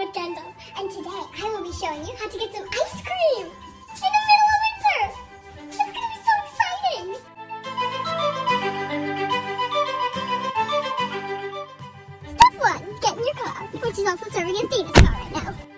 with Kendall, and today I will be showing you how to get some ice cream in the middle of winter. It's gonna be so exciting! Step 1, get in your car, which is also serving as Dina's car right now.